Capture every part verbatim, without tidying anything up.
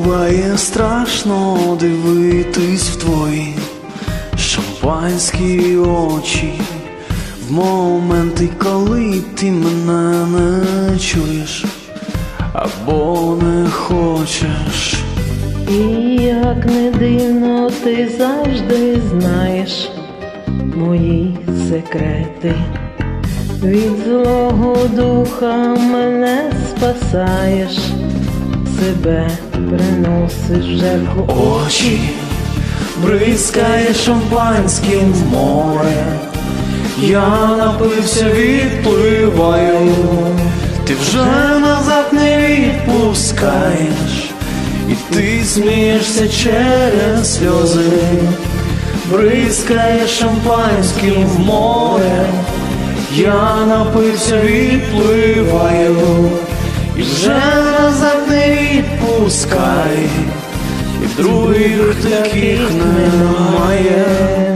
Буває страшно дивитись в твої шампанські очі в моменти, коли ти мене не чуєш або не хочеш. І як не дивно, ти завжди знаєш мої секрети. Від злого духа мене спасаєш, себе приносиш в жертву. Очі бризкає шампанським в море, я напився, відпливаю, ти вже назад не відпускаєш, і ти смієшся через сльози. Бризкає шампанським в море, я напився, відпливаю, і вже назад не відпускай, і других таких немає.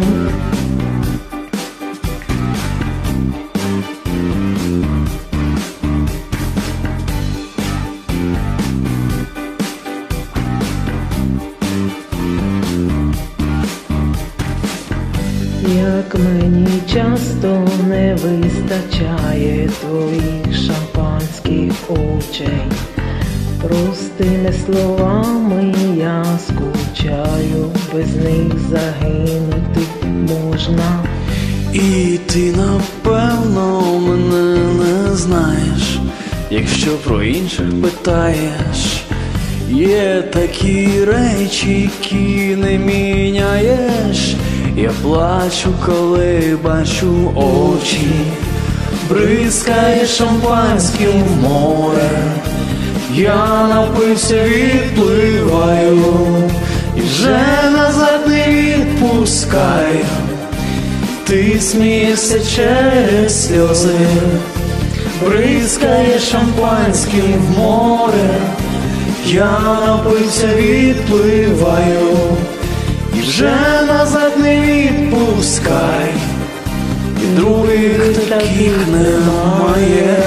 Як мені часто не вистачає твоїх шампанських очей, простими словами я скучаю, без них загинути можна. І ти, напевно, мене не знаєш, якщо про інших питаєш. Є такі речі, які не міняєш. Я плачу, коли бачу очі, бризкає шампанським в море, я напився, відпливаю, і вже назад не відпускаю, ти смієшся через сльози. Бризкає шампанським в море, я напився, відпливаю, і вже назад не відпускай, і других таких немає.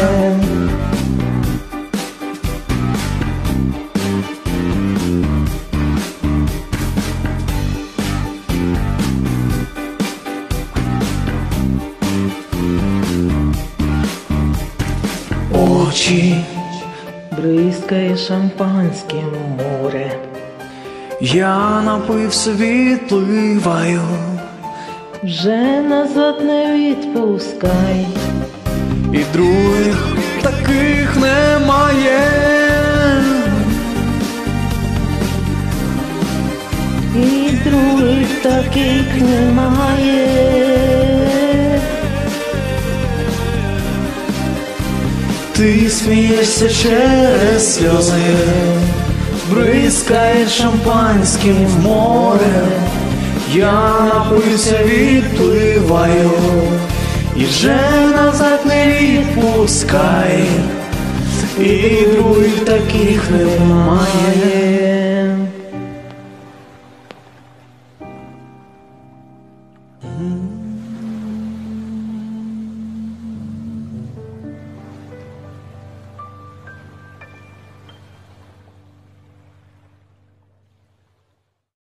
Очі бризкає шампанським в море, я напився, відпливаю, вже назад не відпускай, і других таких немає. І других таких немає. Ти смієшся через сльози, бризкає шампанським в море, я напився, відпливаю, і вже назад не відпускай, і других таких немає.